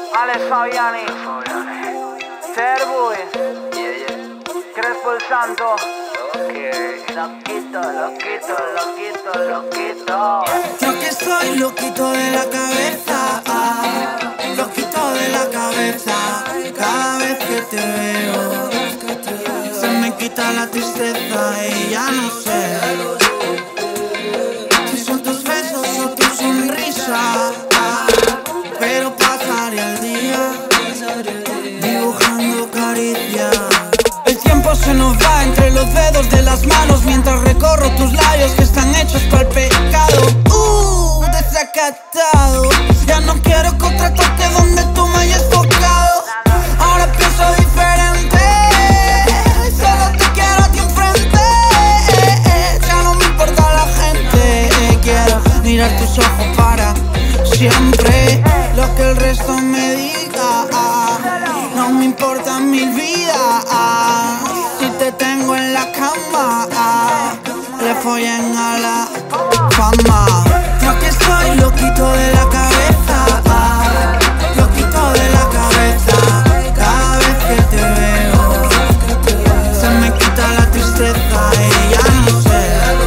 Alex Fabiani, Terboy, Crespo el Santo. Loquito, loquito, loquito, loquito. Yo que estoy loquito de la cabeza, loquito de la cabeza. Cada vez que te veo, se me quita la tristeza y ya no sé si son tus besos o tu sonrisa, pero pasaría el día dibujando caricias. El tiempo se nos va entre los dedos de las manos mientras recorro tus labios que están hechos para el pecado. Desacatado, ya no quiero que otra toque donde tú me hayas tocado. Ahora pienso diferente, solo te quiero a ti enfrente. Ya no me importa la gente, quiero mirar tus ojos para siempre. Lo que el resto me diga, no me importa mil vidas. Si te tengo en la cama, le follen a la fama. Yo que estoy loquito de la cabeza, loquito de la cabeza. Cada vez que te veo, se me quita la tristeza y ya no sé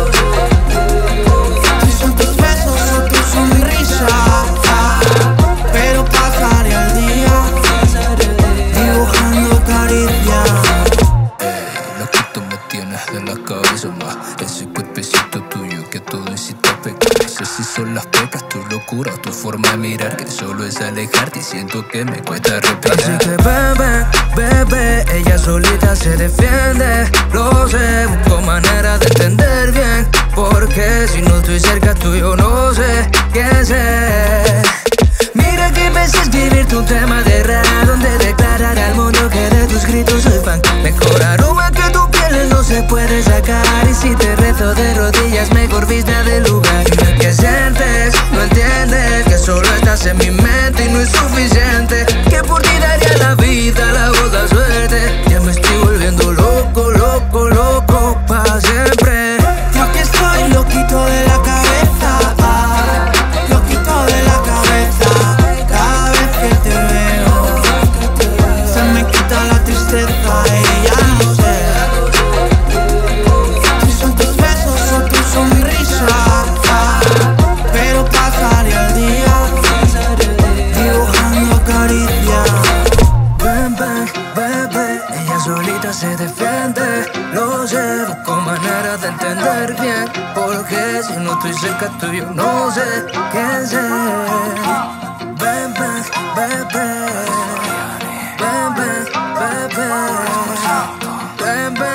si son tus besos o tu sonrisa, pero pasaría el día dibujando caricias. Loquito me tienes de la cabeza más. Ese cuerpecito tuyo que todo incita a pecar. No sé si son las pecas, tu locura o tu forma de mirar, que solo es alejarte y siento que me cuesta respirar. Así que bebé, bebé, ella solita se defiende. Lo sé, busco manera de entender bien, porque si no estoy cerca tuyo no sé qué hacer. Mira que empecé a escribir tu tema de rap, donde declarar al mundo que de tus gritos soy fan. Mejor aroma que tu piel no se puede sacar, y si te rezo de rodillas mejor vista del lugar. ¿Qué sientes? No entiendes que solo estás en mi mente y no es suficiente, que por ti daría la vida, la voz, la suerte. Ya me estoy volviendo loco, loco, loco pa' siempre. Yo que estoy loquito de la cabeza, loquito de la cabeza. Cada vez que te veo, se me quita la tristeza y ya no sé si son tus besos o tu sonrisa, pero pasaría el día dibujando caricias. Bebé, bebé, ella solita se defiende. Lo sé, busco manera de entender bien, porque si no estoy cerca tuyo no sé qué hacer. Bebé, bebé, bebé, bebé, bebé.